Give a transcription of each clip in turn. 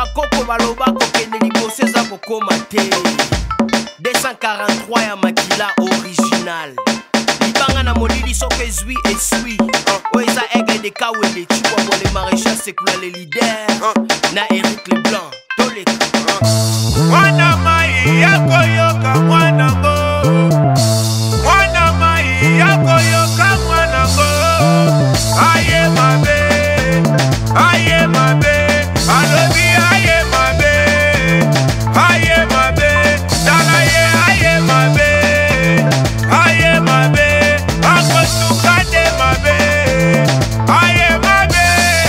bakoko baloba kokende liboso eza kokoma te. 243 ya makila original libanga na molili soki ezwi eswi oyo eza aigle de kawele chikwa bole maréchal sekula le leader na Eric Leblanc toleka mwana mai yakoyoka mwanango mwana mai yakoyoka mwanango aye mabe alobi aye mabe dala ye aye mabe akosuka de mabe aye mabe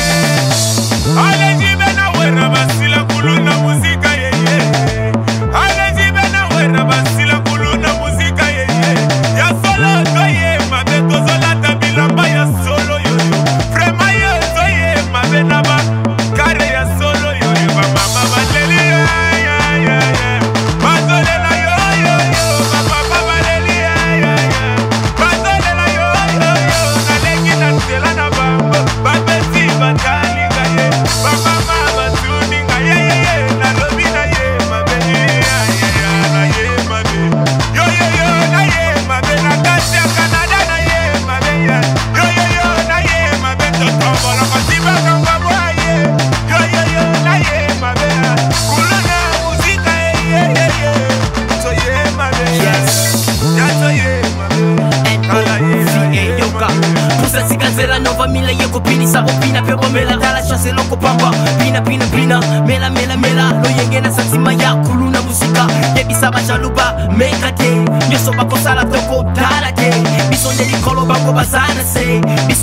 alezi bena wera basila kuluna muzika yeye alezi bena wera basila kuluna muzika yeye ya solo toye mabe tozolata bilamba ya solo yoyo frema yo toye mabe naba kare ya solo yoyo bamama baleli ya bazolela yo bapapa baleli ya bazolela yo nalengi na nzela na bango babeti batalinga ye bamama batuninga ye nalobi na ye mabe na ye mabe yo na ye mabe na kasi ya Canada na ye mabe yo na ye mabe totombola kosibakanga bwaye yo na ye mabe kuluna muzika ye toye mabe toye mabe yoka pusasika nzela nova mila yekopinisa opina pe bomela tala chance loko pamba pina mela loyenge na santima ya kuluna muzika yebisa bajaluba meka te nyonso bakosala toko tala te biso nde likolo bango bazana se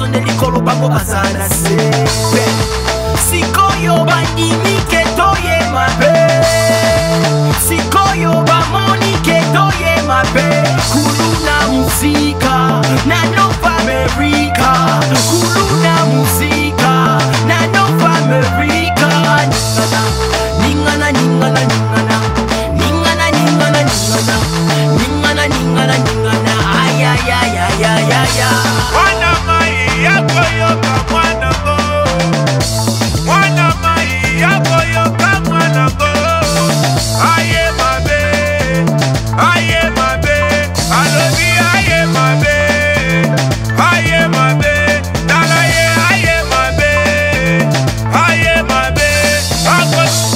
sikoyo bandimi ke toye mabe sikoyo bamoni ke toye mabe kuluna muzika na Nova America kuluna muzika na Nova America ningana ayayayayaya mwana mai yakoyoka mwanango mwana mai yakoyoka mwanango aye mabe alobi aye mabe dala ye aye mabe akosuka